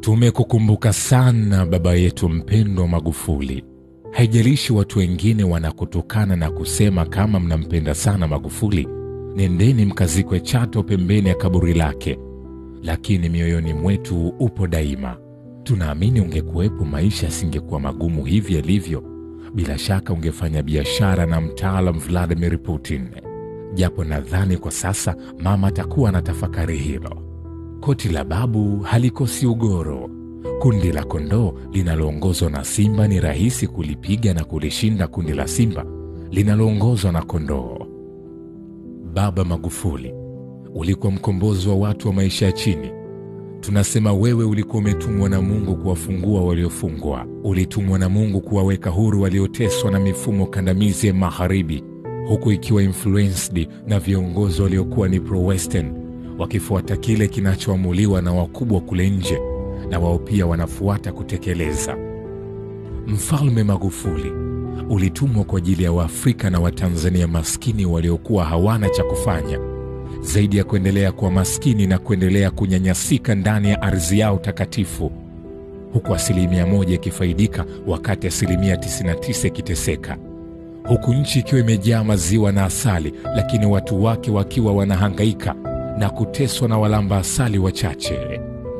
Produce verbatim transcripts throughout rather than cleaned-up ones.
Tumekukumbuka sana baba yetu mpendwa Magufuli. Haijalishi watu wengine wanakutukana na kusema kama mnampenda sana Magufuli, nendeni mkazikwe Chato pembeni ya kaburi lake. Lakini mioyoni mwetu upo daima. Tunaamini ungekuwepo maisha singekuwa magumu hivi yalivyo. Bila shaka ungefanya biashara na mtaalam Vladimir Putin. Japo nadhani kwa sasa mama atakuwa anatafakari hilo. Koti la babu halikosi ugoro. Kundi la kondoo linaloongozwa na simba ni rahisi kulipiga na kulishinda kundi la simba linaloongozwa na kondoo. Baba Magufuli, ulikuwa mkombozi wa watu wa maisha ya chini. Tunasema wewe ulikuwa umetumwa na Mungu kuwafungua waliofungwa. Ulitumwa na Mungu kuwaweka huru walioteswa na mifumo kandamizi ya magharibi, huku ikiwa influenced na viongozi waliokuwa ni pro-western, wakifuata kile kinachoamuliwa na wakubwa kule nje, na wao pia wanafuata kutekeleza. Mfalme Magufuli, ulitumwa kwa ajili ya Waafrika na Watanzania maskini waliokuwa hawana cha kufanya zaidi ya kuendelea kuwa maskini na kuendelea kunyanyasika ndani ya ardhi yao takatifu, huku asilimia moja ikifaidika wakati asilimia tisini na tisa ikiteseka, huku nchi ikiwa imejaa maziwa na asali, lakini watu wake wakiwa wanahangaika na kuteswa na walamba asali wachache.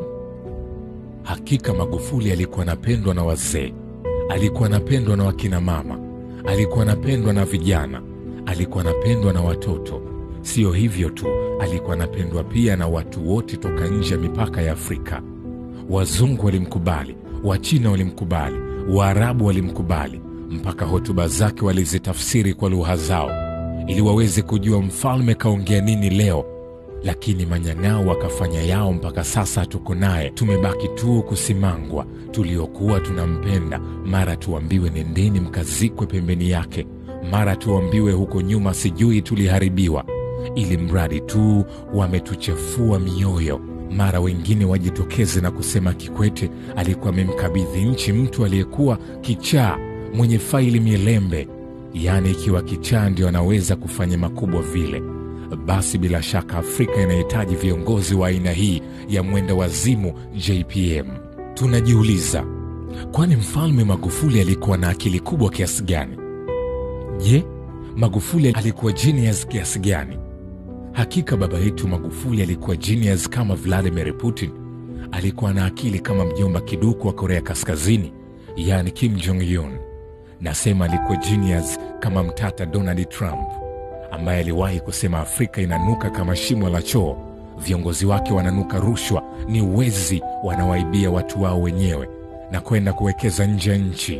Hakika Magufuli alikuwa anapendwa na wazee, alikuwa anapendwa na wakina mama, alikuwa anapendwa na vijana, alikuwa anapendwa na watoto. Sio hivyo tu, alikuwa anapendwa pia na watu wote toka nje ya mipaka ya Afrika. Wazungu walimkubali, Wachina walimkubali, Waarabu walimkubali, mpaka hotuba zake walizitafsiri kwa lugha zao ili waweze kujua mfalme kaongea nini leo. Lakini manyang'ao wakafanya yao mpaka sasa tuko naye. Tumebaki tu kusimangwa. Tuliokuwa tunampenda, mara tuambiwe nendeni mkazikwe pembeni yake, mara tuambiwe huko nyuma sijui tuliharibiwa, ili mradi tu wametuchafua mioyo. Mara wengine wajitokeze na kusema Kikwete alikuwa amemkabidhi nchi mtu aliyekuwa kichaa mwenye faili mielembe. Yaani ikiwa kichaa ndio anaweza kufanya makubwa vile, basi bila shaka Afrika inahitaji viongozi wa aina hii ya mwenda wazimu J P M. Tunajiuliza, kwani mfalme Magufuli alikuwa na akili kubwa kiasi gani? Je, Magufuli alikuwa genius kiasi gani? Hakika baba yetu Magufuli alikuwa genius kama Vladimir Putin. Alikuwa na akili kama mjomba kiduku wa Korea Kaskazini, yani Kim Jong Un. Nasema alikuwa genius kama mtata Donald Trump, ambaye aliwahi kusema Afrika inanuka kama shimo la choo, viongozi wake wananuka rushwa, ni wezi, wanawaibia watu wao wenyewe na kwenda kuwekeza nje ya nchi.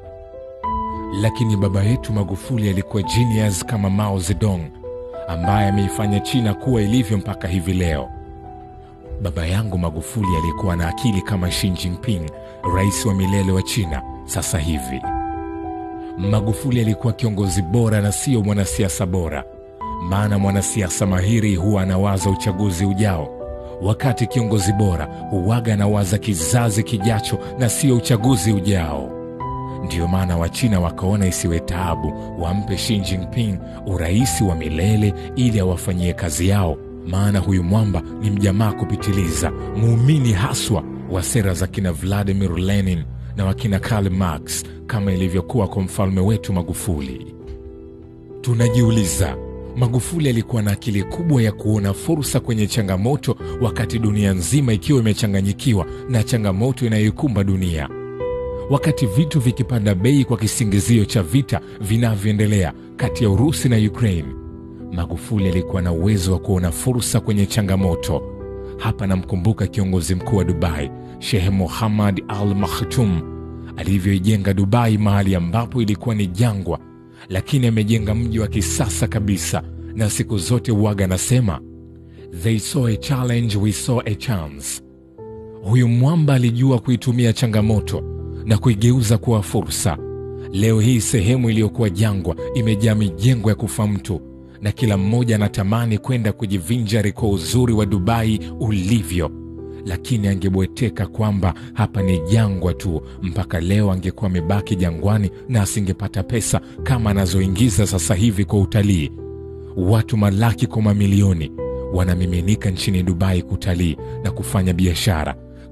Lakini baba yetu Magufuli alikuwa genius kama Mao Zedong, ambaye ameifanya China kuwa ilivyo mpaka hivi leo. Baba yangu Magufuli alikuwa na akili kama Xi Jinping, rais wa milele wa China sasa hivi. Magufuli alikuwa kiongozi bora na sio mwanasiasa bora, maana mwanasiasa mahiri huwa anawaza uchaguzi ujao, wakati kiongozi bora huwaga anawaza kizazi kijacho na sio uchaguzi ujao. Ndiyo maana Wachina wakaona isiwe taabu wampe Xi Jinping uraisi wa milele ili awafanyie kazi yao, maana huyu mwamba ni mjamaa kupitiliza, muumini haswa wa sera za kina Vladimir Lenin na wakina Karl Marx, kama ilivyokuwa kwa mfalme wetu Magufuli. Tunajiuliza, Magufuli alikuwa na akili kubwa ya kuona fursa kwenye changamoto, wakati dunia nzima ikiwa imechanganyikiwa na changamoto inayoikumba dunia. Wakati vitu vikipanda bei kwa kisingizio cha vita vinavyoendelea kati ya Urusi na Ukraine, Magufuli alikuwa na uwezo wa kuona fursa kwenye changamoto. Hapa namkumbuka kiongozi mkuu wa Dubai, Sheikh Mohammed Al Maktoum, alivyoijenga Dubai mahali ambapo ilikuwa ni jangwa, lakini amejenga mji wa kisasa kabisa. Na siku zote huaga nasema, they saw a challenge, we saw a chance. Huyu mwamba alijua kuitumia changamoto na kuigeuza kuwa fursa. Leo hii sehemu iliyokuwa jangwa imejaa mijengo ya kufa mtu, na kila mmoja anatamani kwenda kujivinjari kwa uzuri wa Dubai ulivyo. Lakini angebweteka kwamba hapa ni jangwa tu, mpaka leo angekuwa amebaki jangwani na asingepata pesa kama anazoingiza sasa hivi kwa utalii. Watu malaki kwa mamilioni wanamiminika nchini Dubai kutalii na kufanya biashara,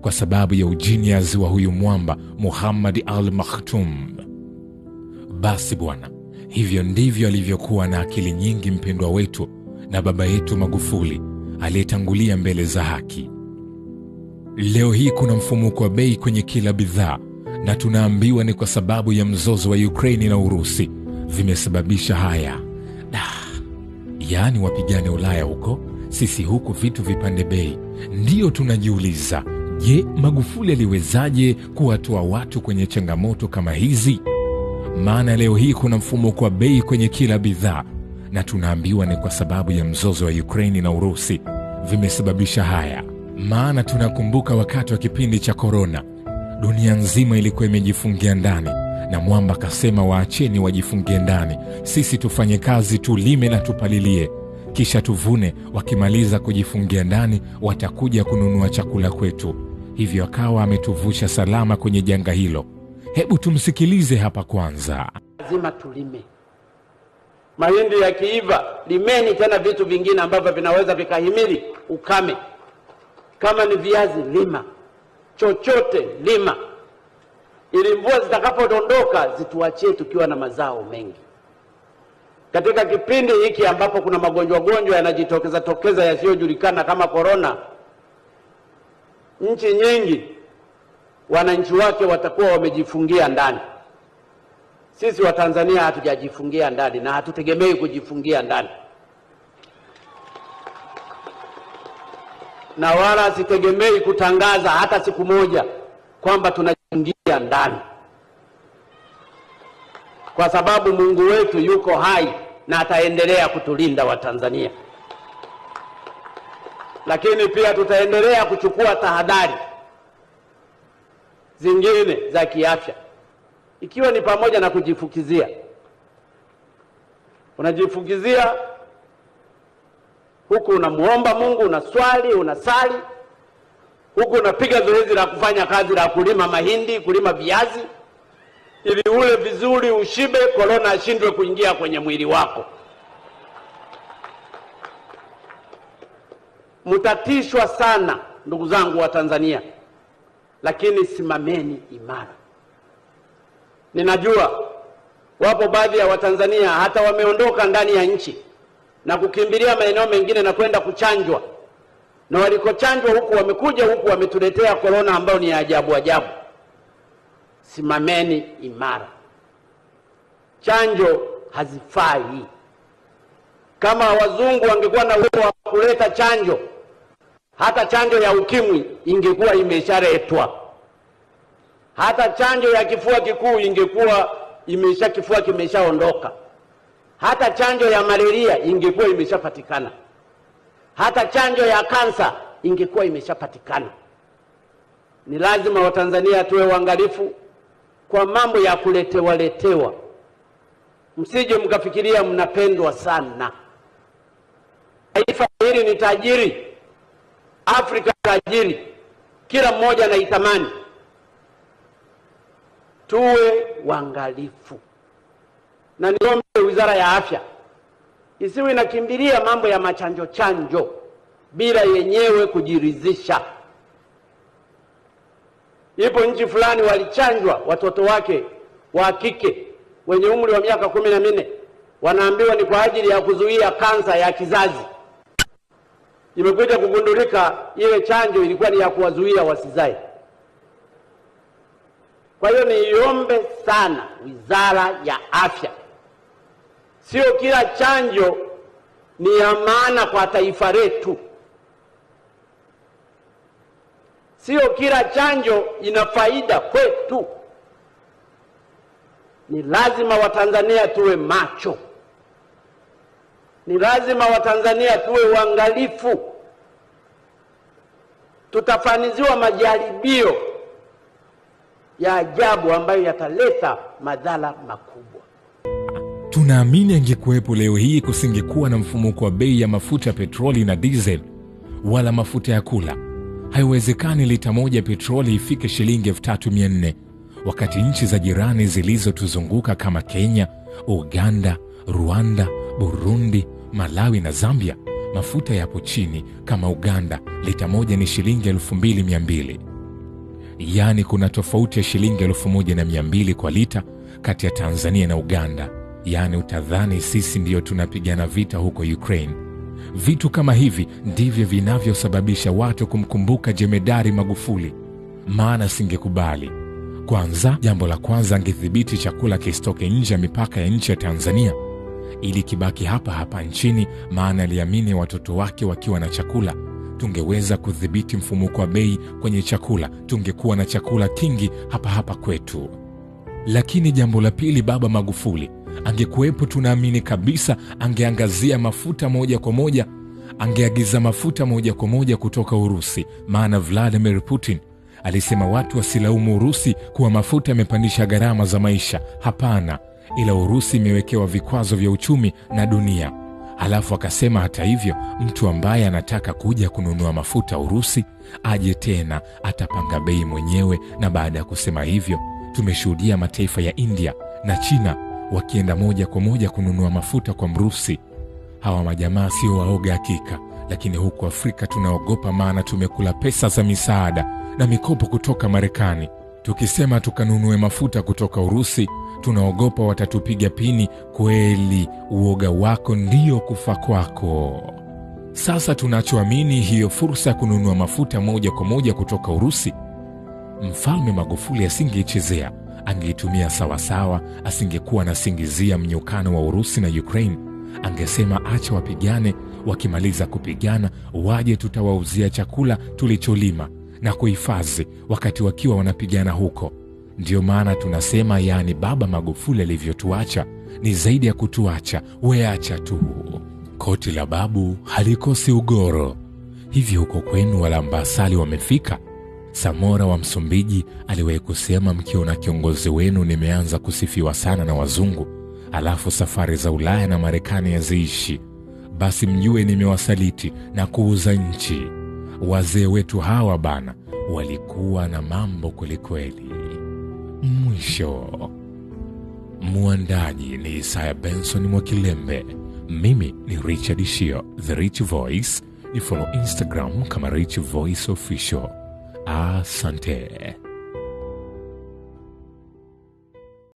kwa sababu ya ugenius wa huyu mwamba Muhammad al-Maktoum. Basi bwana, hivyo ndivyo alivyokuwa na akili nyingi mpendwa wetu na baba yetu Magufuli aliyetangulia mbele za haki. Leo hii kuna mfumuko wa bei kwenye kila bidhaa, na tunaambiwa ni kwa sababu ya mzozo wa Ukraine na Urusi vimesababisha haya. Dah, yaani wapigane Ulaya huko, sisi huku vitu vipande bei. Ndiyo tunajiuliza, je, Magufuli aliwezaje kuwatoa watu kwenye changamoto kama hizi? Maana leo hii kuna mfumuko wa bei kwenye kila bidhaa, na tunaambiwa ni kwa sababu ya mzozo wa Ukraine na Urusi vimesababisha haya. Maana tunakumbuka wakati wa kipindi cha corona, dunia nzima ilikuwa imejifungia ndani, na mwamba kasema waacheni wajifungie ndani, sisi tufanye kazi, tulime na tupalilie, kisha tuvune. Wakimaliza kujifungia ndani watakuja kununua chakula kwetu. Hivyo akawa ametuvusha salama kwenye janga hilo. Hebu tumsikilize hapa kwanza. Lazima tulime. Mahindi yakiiva, limeni tena vitu vingine ambavyo vinaweza vikahimili ukame. Kama ni viazi, lima. Chochote lima, ili mvua zitakapodondoka zituachie tukiwa na mazao mengi. Katika kipindi hiki ambapo kuna magonjwa gonjwa yanajitokeza tokeza yasiyojulikana kama corona, nchi nyingi wananchi wake watakuwa wamejifungia ndani. Sisi wa Tanzania hatujajifungia ndani na hatutegemei kujifungia ndani, na wala sitegemei kutangaza hata siku moja kwamba tunajifungia ndani, kwa sababu Mungu wetu yuko hai na ataendelea kutulinda wa Tanzania. Lakini pia tutaendelea kuchukua tahadhari zingine za kiafya, ikiwa ni pamoja na kujifukizia. Unajifukizia huku unamuomba Mungu, unaswali, unasali, huku unapiga zoezi la kufanya kazi la kulima mahindi, kulima viazi, ili ule vizuri, ushibe, corona ashindwe kuingia kwenye mwili wako. Mutatishwa sana ndugu zangu wa Tanzania, lakini simameni imara. Ninajua wapo baadhi ya Watanzania hata wameondoka ndani ya nchi na kukimbilia maeneo mengine na kwenda kuchanjwa, na walikochanjwa huku wamekuja huku wametuletea corona ambayo ni ajabu ajabu. Simameni imara. Chanjo hazifai. Kama wazungu wangekuwa na uwezo wa kuleta chanjo, hata chanjo ya ukimwi ingekuwa imeshaletwa. Hata chanjo ya kifua kikuu ingekuwa imesha kifua kimeshaondoka. Hata chanjo ya malaria ingekuwa imeshapatikana. Hata chanjo ya kansa ingekuwa imeshapatikana. Ni lazima Watanzania tuwe waangalifu kwa mambo ya kuletewa letewa. Msije mkafikiria mnapendwa sana. Taifa hili ni tajiri. Afrika tajiri. Kila mmoja anaitamani. Tuwe waangalifu. Na niombe Wizara ya Afya isiwe inakimbilia mambo ya machanjo chanjo bila yenyewe kujiridhisha. Ipo nchi fulani walichanjwa watoto wake wa kike wenye umri wa miaka kumi na minne, wanaambiwa ni kwa ajili ya kuzuia kansa ya kizazi. Imekuja kugundulika ile chanjo ilikuwa ni ya kuwazuia wasizae. Kwa hiyo niombe sana Wizara ya Afya, sio kila chanjo ni ya maana kwa taifa letu. Sio kila chanjo ina faida kwetu. Ni lazima Watanzania tuwe macho. Ni lazima Watanzania tuwe waangalifu. Tutafaniziwa majaribio ya ajabu ambayo yataleta madhara makubwa. Tunaamini angekuwepo leo hii kusingekuwa na mfumuko wa bei ya mafuta petroli na diesel wala mafuta ya kula. Haiwezekani lita moja petroli ifike shilingi elfu tatu mia nne, wakati nchi za jirani zilizotuzunguka kama Kenya, Uganda, Rwanda, Burundi, Malawi na Zambia mafuta yapo chini. Kama Uganda lita moja ni shilingi elfu mbili mia mbili. Yaani kuna tofauti ya shilingi elfu moja na mia mbili kwa lita kati ya Tanzania na Uganda. Yaani utadhani sisi ndiyo tunapigana vita huko Ukraine. Vitu kama hivi ndivyo vinavyosababisha watu kumkumbuka Jemedari Magufuli. Maana singekubali. Kwanza, jambo la kwanza, angedhibiti chakula kisitoke nje ya mipaka ya nchi ya Tanzania ili kibaki hapa hapa nchini, maana aliamini watoto wake wakiwa na chakula tungeweza kudhibiti mfumuko wa bei kwenye chakula, tungekuwa na chakula kingi hapa hapa kwetu. Lakini jambo la pili, baba Magufuli angekuwepo, tunaamini kabisa angeangazia mafuta moja kwa moja, angeagiza mafuta moja kwa moja kutoka Urusi, maana Vladimir Putin alisema watu wasilaumu Urusi kuwa mafuta yamepandisha gharama za maisha. Hapana, ila Urusi imewekewa vikwazo vya uchumi na dunia. Halafu akasema hata hivyo, mtu ambaye anataka kuja kununua mafuta Urusi aje tena, atapanga bei mwenyewe. Na baada ya kusema hivyo, tumeshuhudia mataifa ya India na China wakienda moja kwa moja kununua mafuta kwa Mrusi. Hawa majamaa sio waoga hakika, lakini huku Afrika tunaogopa, maana tumekula pesa za misaada na mikopo kutoka Marekani. Tukisema tukanunue mafuta kutoka Urusi, tunaogopa watatupiga pini. Kweli uoga wako ndiyo kufa kwako. Sasa tunachoamini, hiyo fursa ya kununua mafuta moja kwa moja kutoka Urusi, Mfalme Magufuli asingeichezea, angeitumia sawa sawa. Asingekuwa na singizia mnyukano wa Urusi na Ukraine. Angesema acha wapigane, wakimaliza kupigana waje, tutawauzia chakula tulicholima na kuhifadhi wakati wakiwa wanapigana huko. Ndio maana tunasema, yaani baba Magufuli alivyotuacha ni zaidi ya kutuacha, weacha tu. Koti la babu halikosi ugoro. Hivi huko kwenu wala Ambasali wamefika? Samora wa Msumbiji aliwahi kusema, mkiona kiongozi wenu nimeanza kusifiwa sana na wazungu, alafu safari za Ulaya na Marekani haziishi, basi mjue nimewasaliti na kuuza nchi. Wazee wetu hawa bana walikuwa na mambo kweli kweli. Mwisho. Muandaji ni Isaya Benson Mwakilembe. Mimi ni Richard Shio, The Rich Voice. Ni follow Instagram kama Rich Voice Official. Asante.